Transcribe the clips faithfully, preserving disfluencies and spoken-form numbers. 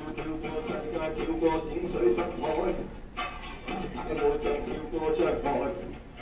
跳過世界，跳過淺水深海，大步像跳過障礙。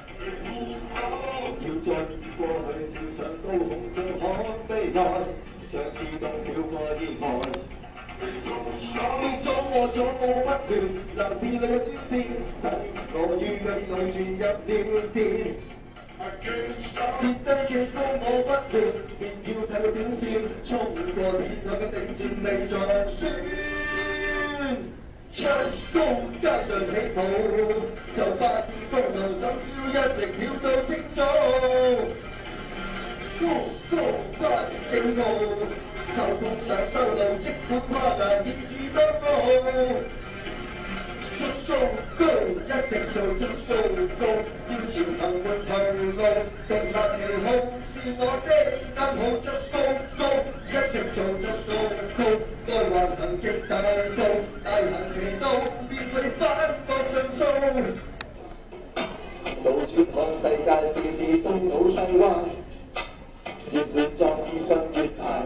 要再跳過去，跳上高空，再看未來，像自動跳過意外。你阻我阻我不斷，男士女嘅專線，等我於計內轉入了電。跌低嘅高我不斷，便要睇到點線，衝過天台嘅頂尖未在算。Just Go 街上起步，就發展公路，怎朝一直跳到清早。Go Go 快警告，就碰上修路，即管跨欄亦自多高。Just Go Go 一直做 Just Go Go， 要前行沒後路，獨立旗號是我的暗號。Just Go Go 一直做 Just Go Go， 該橫行極大步，大行其道，便會反駁上訴。到處看世界，次次東倒西歪，越亂撞自信越大。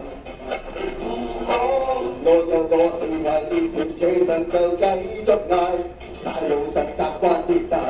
我有個氣壞呢條這能夠繼續捱，大路實習慣跌大。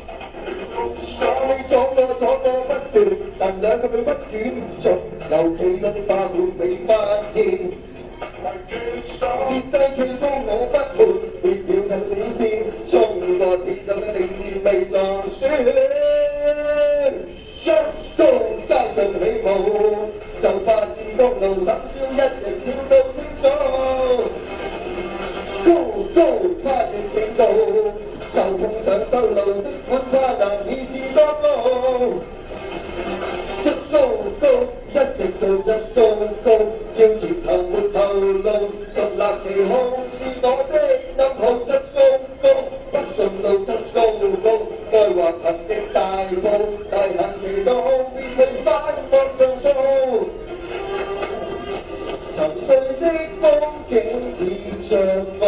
你阻我阻我不斷，但兩個佢不遠續，尤其論化沒被發現。跌低企高我不滿，別要睇點線，衝過鐵路嘅定線未撞算。Just Go 街上起舞，就發展公路，十朝一直跳到清楚。Go Go 跨越警告，就碰上修路，即管跨欄以至多高。Just Go Go 一直做 Just Go Go， 要前行沒後路，獨立旗號是我的暗號。Just Go Go 不順路 Just Go Go， 該橫行的大步，大行其道，便會反駁上訴。沉睡的風景變像